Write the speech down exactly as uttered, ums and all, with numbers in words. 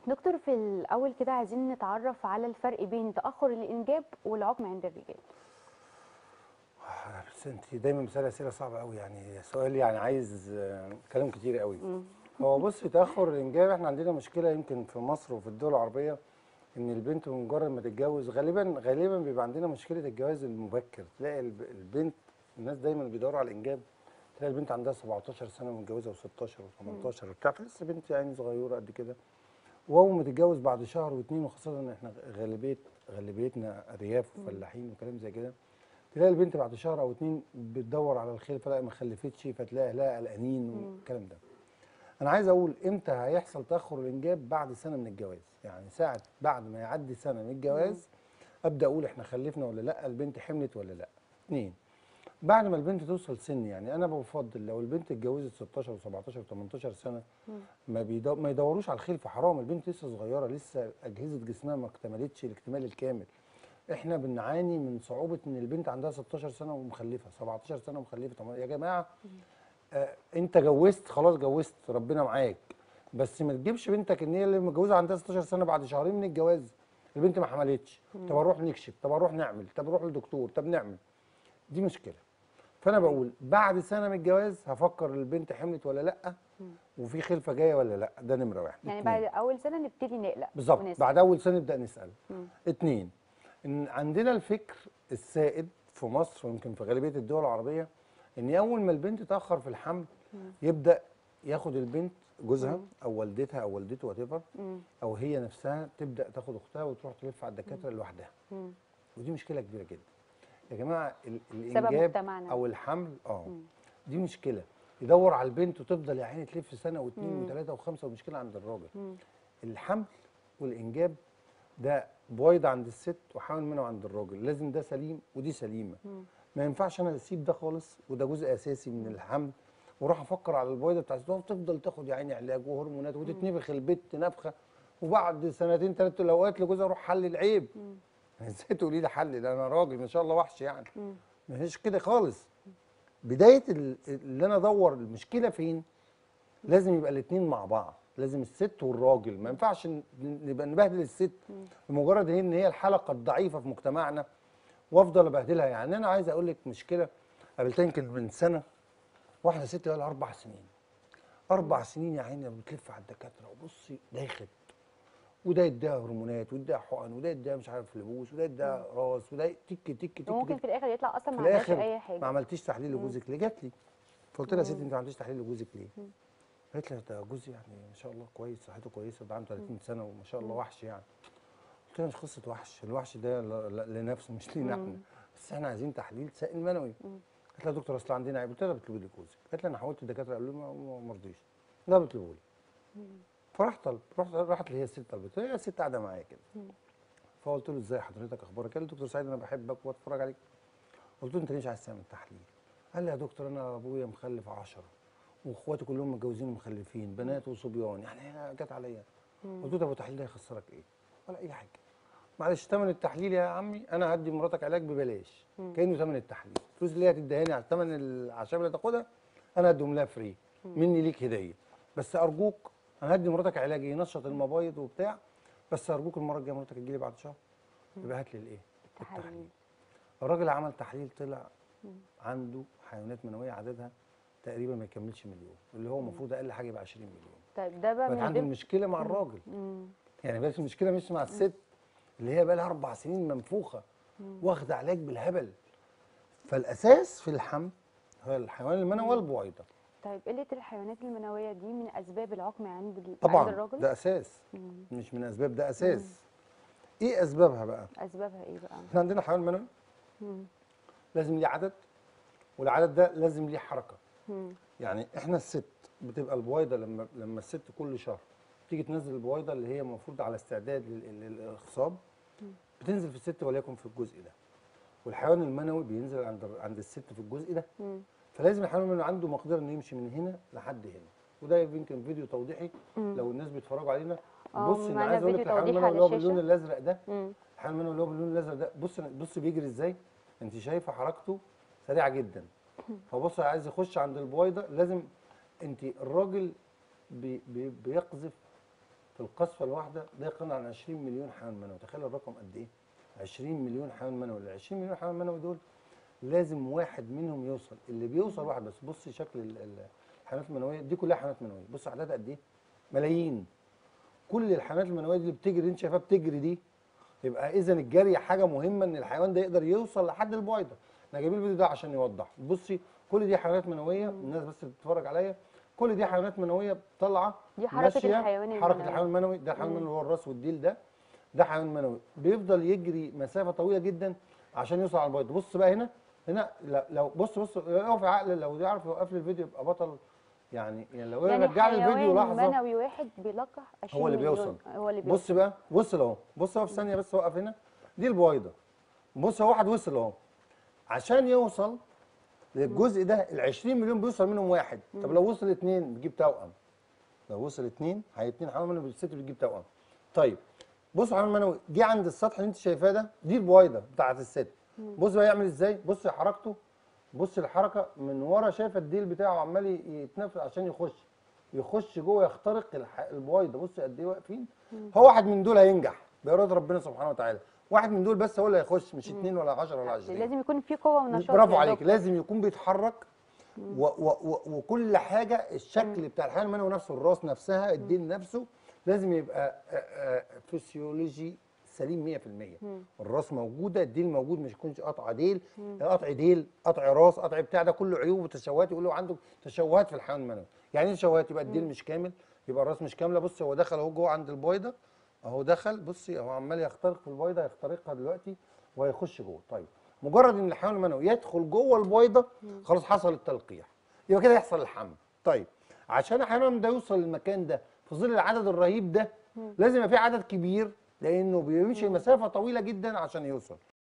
دكتور، في الأول كده عايزين نتعرف على الفرق بين تأخر الإنجاب والعقم عند الرجال. آه، بس انت دايما بتسالي اسئله صعبه قوي، يعني سؤال يعني عايز آه، كلام كتير قوي. مم. هو بص، في تاخر الانجاب احنا عندنا مشكله يمكن في مصر وفي الدول العربيه، ان البنت بمجرد ما تتجوز غالبا غالبا بيبقى عندنا مشكله الجواز المبكر. تلاقي الب- البنت، الناس دايما بيدوروا على الانجاب، تلاقي البنت عندها سبعتاشر سنه ومتجوزه و16 و18 وبتاع، فلسه بنت يعني صغيره قد كده، واول ما تتجوز بعد شهر واتنين، وخاصه ان احنا غالبيه غالبيتنا ارياف وفلاحين وكلام زي كده، تلاقي البنت بعد شهر او اتنين بتدور على الخلفه، لا ما خلفتش، فتلاقي اهلها قلقانين مم. والكلام ده. انا عايز اقول امتى هيحصل تاخر الانجاب؟ بعد سنه من الجواز، يعني ساعه بعد ما يعدي سنه من مم. الجواز ابدا اقول احنا خلفنا ولا لا، البنت حملت ولا لا. اتنين، بعد ما البنت توصل سن، يعني انا بفضل لو البنت اتجوزت ستاشر و17 و18 سنه مم. ما بيدو... ما يدوروش على الخلفه، حرام، البنت لسه صغيره، لسه اجهزه جسمها ما اكتملتش الاكتمال الكامل. احنا بنعاني من صعوبه ان البنت عندها ستاشر سنه ومخلفه، سبعتاشر سنه ومخلفه. طب يا جماعه، آه انت جوزت خلاص، جوزت ربنا معاك، بس ما تجيبش بنتك ان هي اللي متجوزه عندها ستاشر سنه بعد شهرين من الجواز البنت ما حملتش. طب مم. اروح نكشف، طب اروح نعمل، طب اروح للدكتور، طب نعمل. دي مشكله. فانا تمام. بقول بعد سنه من الجواز هفكر البنت حملت ولا لا، مم. وفي خلفه جايه ولا لا. ده نمره واحد. يعني اتنين، بعد أول سنة نبتدي نقلق بالظبط ونسأل. بعد اول سنه نبدا نسال. مم. اتنين، ان عندنا الفكر السائد في مصر ويمكن في غالبيه الدول العربيه، ان اول ما البنت تاخر في الحمل مم. يبدا ياخد البنت جوزها مم. او والدتها او والدته وات، مم. او هي نفسها تبدا تاخد اختها وتروح تلف على مم. الدكاتره لوحدها. مم. ودي مشكله كبيره جدا يا جماعه. ال- بسبب الانجاب مجتمعنا. او الحمل اه مم. دي مشكله. يدور على البنت وتفضل يا عيني تلف سنه واثنين مم. وثلاثه وخمسه، ومشكله عند الراجل. مم. الحمل والانجاب ده بويضه عند الست وحمل منه عند الراجل، لازم ده سليم ودي سليمه. مم. ما ينفعش انا اسيب ده خالص وده جزء اساسي من مم. الحمل، واروح افكر على البويضه بتاعت الست وتفضل تاخد يا عيني علاج وهرمونات مم. وتتنفخ البت نفخه، وبعد سنتين ثلاثه لو قالت لجوزها روح حل العيب. مم. ازاي تقولي لي حل؟ ده انا راجل ما شاء الله وحش يعني. مم. ما هيش كده خالص. بدايه ال- اللي انا ادور المشكله فين، لازم يبقى الاثنين مع بعض، لازم الست والراجل. ما ينفعش ن- نبقى نبهدل الست مم. بمجرد ان هي الحلقه الضعيفه في مجتمعنا وافضل ابهدلها. يعني انا عايز اقول لك مشكله قابلتها يمكن من سنه، واحده ست بقى لها اربع سنين، اربع سنين يا عيني بتلف على الدكاتره، وبصي داخل، وده يديها هرمونات ويديها حقن وده يديها مش عارف لبوس وده يديها مم. راس وده تك تك تك وممكن تك. في الآخر يطلع أصلا في ما عندهاش الاخر أي ما حاجة. عملتيش تحليل مم. لجوزك ليه؟ جات لي فقلت لها يا ستي مم. انت ما عملتيش تحليل لجوزك ليه؟ مم. قالت لي ده جوزي يعني ما شاء الله كويس، صحته كويسه، ده عنده ثلاثين سنه وما شاء الله مم. وحش يعني. قلت لها مش قصه وحش، الوحش ده ل- ل- لنفسه مش لينا احنا، مم. بس احنا عايزين تحليل سائل منوي. مم. قالت لها يا دكتور اصل عندنا عيب. قلت لها بطلبي لي جوزك. قالت لي انا حاولت الدكاتره قالوا لي ما ما- ما رضيش. لا بطلبوا لي. مم. فرحت طلب، رحت راحت اللي هي الست طلبت، هي الست قاعده معايا كده. مم. فقلت له ازاي حضرتك اخبارك؟ قال لي دكتور سعيد انا بحبك واتفرج عليك. قلت له انت ليش عايز تعمل تحليل؟ قال لي يا دكتور انا ابويا مخلف عشرة واخواتي كلهم متجوزين ومخلفين بنات وصبيان، يعني هي جت عليا. مم. قلت له طب التحليل ده هيخسرك ايه؟ ولا اي حاجه. معلش ثمن التحليل يا عمي انا هدي مراتك علاج ببلاش، مم. كانه ثمن التحليل. الفلوس اللي هي هتديهاني على ثمن الاعشاب اللي هتاخدها انا هديهم لها فري مني ليك هديه. بس ارجوك انا هدي مراتك علاج ينشط المبايض وبتاع، بس ارجوك المره الجايه مراتك تجي لي بعد شهر يبقى هات لي الايه؟ التحاليل. التحليل. الراجل عمل تحليل طلع مم. عنده حيوانات منويه عددها تقريبا ما يكملش مليون، اللي هو المفروض اقل حاجه يبقى عشرين مليون. طيب ده بقى بقت من عنده ضمن. المشكله مع مم. الراجل، مم. يعني بقت المشكله مش مع الست اللي هي بقى لها اربع سنين منفوخه مم. واخده علاج بالهبل. فالاساس في الحمل هو الحيوان المنوي مم. والبويضه. طيب قلة الحيوانات المنوية دي من أسباب العقم عند ال- عند طبعا الراجل؟ ده اساس، مم. مش من اسباب، ده مم. اساس. ايه اسبابها بقى؟ أسبابها إيه بقى؟ احنا عندنا حيوان منوي مم. لازم ليه عدد، والعدد ده لازم ليه حركه. مم. يعني احنا الست بتبقى البويضه لما لما الست كل شهر تيجي تنزل البويضه اللي هي المفروض على استعداد لل- للاخصاب، مم. بتنزل في الست وليكن في الجزء ده، والحيوان المنوي بينزل عند عند الست في الجزء ده. مم. فلازم الحيوان المنوي عنده مقدره انه يمشي من هنا لحد هنا. وده يمكن فيديو توضيحي مم. لو الناس بيتفرجوا علينا. اه بص انا معانا عايز اقول فيديو لك الحيوان توضيح المنوي على اللي هو باللون الشاشة. الازرق ده، مم. الحيوان المنوي اللي هو باللون الازرق ده، بص بص بيجري ازاي. انت شايفه حركته سريعه جدا. فبص عايز يخش عند البويضه، لازم انت الراجل بي بي بيقذف في القصفه الواحده ده يقل عن عشرين مليون حيوان منوي. تخيل الرقم قد ايه؟ عشرين مليون حيوان منوي. ال عشرين مليون حيوان منوي دول لازم واحد منهم يوصل. اللي بيوصل واحد بس. بصي شكل ال- ال- الحيوانات المنويه دي كلها حيوانات منويه. بص عددها قد ايه؟ ملايين. كل الحيوانات المنويه دي اللي بتجري انت شايفاها بتجري دي، يبقى اذا الجري حاجه مهمه ان الحيوان ده يقدر يوصل لحد البويضه. احنا جايبين الفيديو ده عشان يوضح. بصي كل دي حيوانات منويه، الناس بس اللي بتتفرج عليا، كل دي حيوانات منويه طالعه دي حركه ماشيه. الحيوان حركه المنوي. الحيوان المنوي ده الحيوان المنوي اللي هو الراس والديل ده. ده حيوان منوي بيفضل يجري مسافه طويله جدا عشان يوصل على البيضه. بص بقى هنا هنا ل- لو بص بص يقف عقل، لو يعرف يوقف لي الفيديو يبقى بطل. يعني يعني لو يعني رجع لي الفيديو حيوان لحظه منوي واحد بيلقح عشرين هو اللي مليون. بيوصل. هو اللي بيوصل. بص بقى وصل اهو. بص اهو في ثانيه بس وقف هنا. دي البويضه. بص هو واحد وصل اهو. عشان يوصل للجزء ده ال عشرين مليون بيوصل منهم واحد. طب لو وصل اثنين بتجيب توأم. لو وصل اثنين هي اثنين حيوان منوي الست بتجيب توأم. طيب بص حيوان منوي جه عند السطح اللي انت شايفاه ده، دي البويضه بتاعت الست. بص بقى يعمل ازاي؟ بص حركته. بص الحركه من ورا، شايفه الديل بتاعه عمال يتنفس عشان يخش يخش جوه يخترق الح- البويضه. بص قد ايه واقفين. هو واحد من دول هينجح باراده ربنا سبحانه وتعالى. واحد من دول بس هو اللي هيخش، مش اثنين ولا عشرة ولا عشرين. لازم يكون في قوه ونشاط. برافو يا عليك. دكتور. لازم يكون بيتحرك و و و وكل حاجه. الشكل بتاع الحيوان المنوي نفسه، الراس نفسها، الديل نفسه لازم يبقى آه، آه، فسيولوجي سليم مية في المية. الراس موجوده، الديل موجود، مش يكونش قطع ديل، قطع ديل، قطع راس، قطع بتاع، ده كله عيوب وتشوهات. يقولوا عنده تشوهات في الحيوان المنوي. يعني ايه تشوهات؟ يبقى الديل مش كامل، يبقى الراس مش كامله. بص هو دخل اهو جوه عند البويضه اهو دخل. بصي هو عمال يخترق في البويضه، هيخترقها دلوقتي وهيخش جوه. طيب مجرد ان الحيوان المنوي يدخل جوه البويضه خلاص حصل التلقيح، يبقى كده يحصل الحمل. طيب عشان الحيوان ده يوصل للمكان ده في ظل العدد الرهيب ده لازم يبقى في عدد كبير، لانه بيمشي مسافه طويله جدا عشان يوصل.